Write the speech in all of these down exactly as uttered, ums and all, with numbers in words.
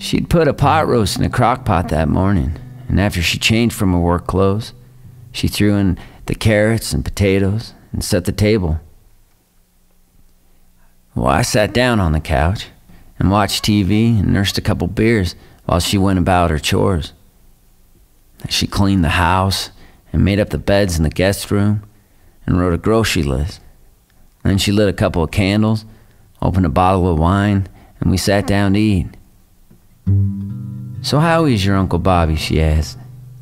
She'd put a pot roast in a crock pot that morning, and after she changed from her work clothes, she threw in the carrots and potatoes and set the table. Well, I sat down on the couch and watched T V and nursed a couple beers while she went about her chores. She cleaned the house and made up the beds in the guest room and wrote a grocery list. Then she lit a couple of candles, opened a bottle of wine, and we sat down to eat. "So how is your Uncle Bobby?" she asked.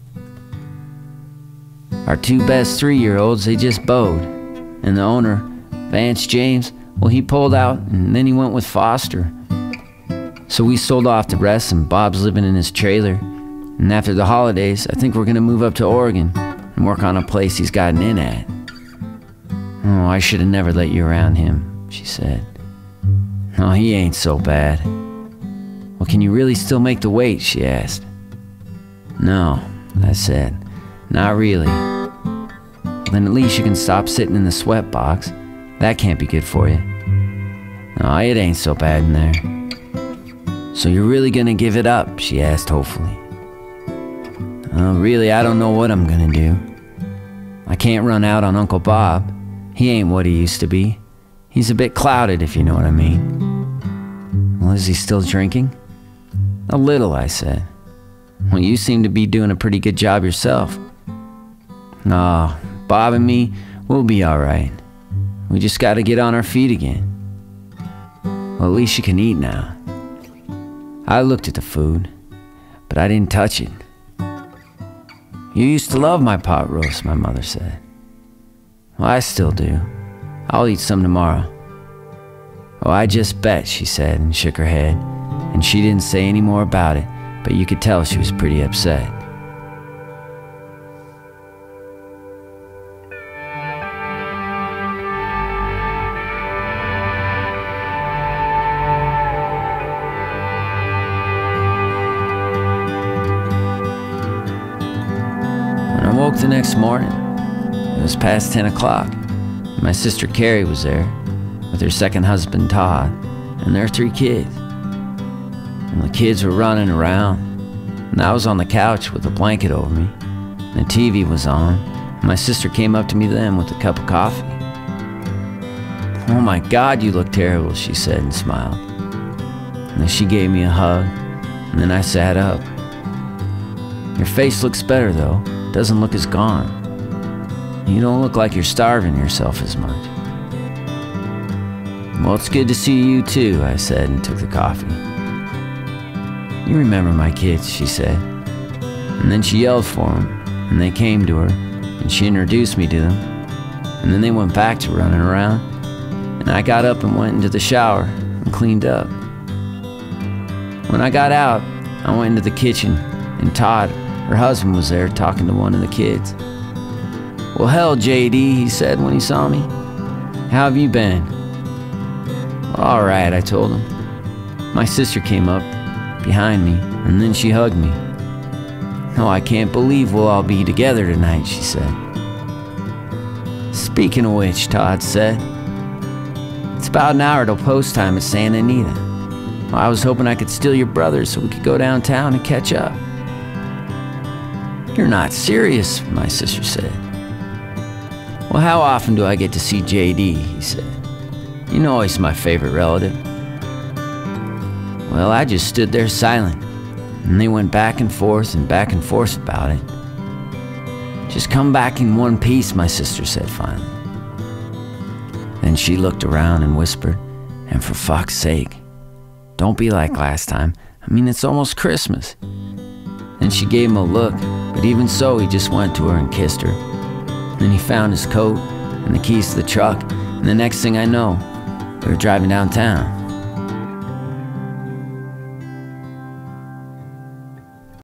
"Our two best three-year-olds, they just bowed. And the owner, Vance James, well, he pulled out and then he went with Foster. So we sold off the rest and Bob's living in his trailer. And after the holidays, I think we're gonna move up to Oregon and work on a place he's gotten in at." "Oh, I should have never let you around him," she said. "Oh, he ain't so bad." "Well, can you really still make the weight?" she asked. "No," I said, "not really." "Then at least you can stop sitting in the sweat box. That can't be good for you." "No, it ain't so bad in there." "So you're really gonna give it up?" she asked hopefully. "Oh, really, I don't know what I'm gonna do. I can't run out on Uncle Bob. He ain't what he used to be. He's a bit clouded, if you know what I mean." "Well, is he still drinking?" "A little," I said. "Well, you seem to be doing a pretty good job yourself." "Oh, Bob and me, we'll be all right. We just gotta get on our feet again." "Well, at least you can eat now." I looked at the food, but I didn't touch it. "You used to love my pot roast," my mother said. "Well, I still do. I'll eat some tomorrow." "Oh, I just bet," she said and shook her head, and she didn't say any more about it, but you could tell she was pretty upset. When I woke the next morning, it was past ten o'clock. My sister Carrie was there, with her second husband Todd, and their three kids. And the kids were running around, and I was on the couch with a blanket over me, and the T V was on, and my sister came up to me then with a cup of coffee. "Oh my God, you look terrible," she said and smiled. And then she gave me a hug, and then I sat up. "Your face looks better though, it doesn't look as gone. You don't look like you're starving yourself as much." "Well, it's good to see you too," I said and took the coffee. "You remember my kids," she said. And then she yelled for them, and they came to her, and she introduced me to them. And then they went back to running around, and I got up and went into the shower and cleaned up. When I got out, I went into the kitchen, and Todd, her husband, was there talking to one of the kids. "Well, hell, J D, he said when he saw me. "How have you been?" "All right," I told him. My sister came up behind me, and then she hugged me. "Oh, I can't believe we'll all be together tonight," she said. "Speaking of which," Todd said, "it's about an hour till post time at Santa Anita. Well, I was hoping I could steal your brother so we could go downtown and catch up." "You're not serious," my sister said. "Well, how often do I get to see J D?" he said. "You know he's my favorite relative." Well, I just stood there silent, and they went back and forth and back and forth about it. "Just come back in one piece," my sister said finally. Then she looked around and whispered, "And for fuck's sake, don't be like last time. I mean, it's almost Christmas." Then she gave him a look, but even so, he just went to her and kissed her. Then he found his coat and the keys to the truck, and the next thing I know, we were driving downtown.